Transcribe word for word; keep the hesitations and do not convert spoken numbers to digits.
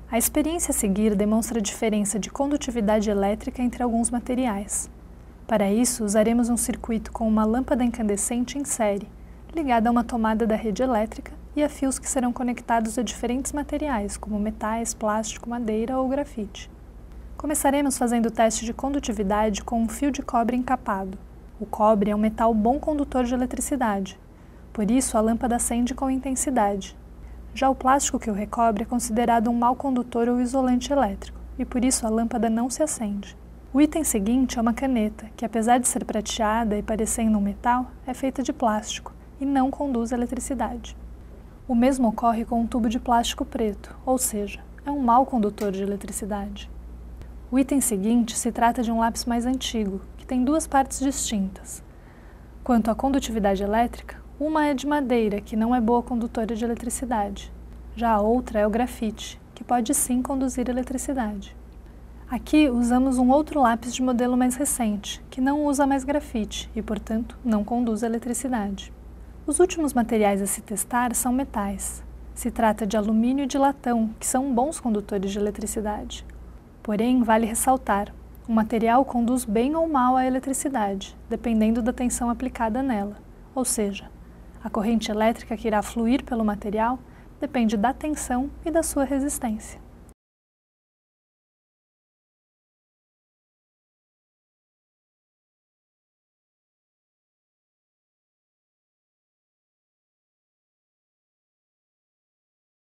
A experiência a seguir demonstra a diferença de condutividade elétrica entre alguns materiais. Para isso, usaremos um circuito com uma lâmpada incandescente em série, ligada a uma tomada da rede elétrica e a fios que serão conectados a diferentes materiais, como metais, plástico, madeira ou grafite. Começaremos fazendo o teste de condutividade com um fio de cobre encapado. O cobre é um metal bom condutor de eletricidade, por isso a lâmpada acende com intensidade. Já o plástico que o recobre é considerado um mau condutor ou isolante elétrico, e por isso a lâmpada não se acende. O item seguinte é uma caneta, que apesar de ser prateada e parecendo um metal, é feita de plástico e não conduz eletricidade. O mesmo ocorre com um tubo de plástico preto, ou seja, é um mau condutor de eletricidade. O item seguinte se trata de um lápis mais antigo, que tem duas partes distintas. Quanto à condutividade elétrica, uma é de madeira, que não é boa condutora de eletricidade. Já a outra é o grafite, que pode sim conduzir eletricidade. Aqui usamos um outro lápis de modelo mais recente, que não usa mais grafite e, portanto, não conduz eletricidade. Os últimos materiais a se testar são metais. Se trata de alumínio e de latão, que são bons condutores de eletricidade. Porém, vale ressaltar, o material conduz bem ou mal a eletricidade, dependendo da tensão aplicada nela, ou seja, a corrente elétrica que irá fluir pelo material depende da tensão e da sua resistência.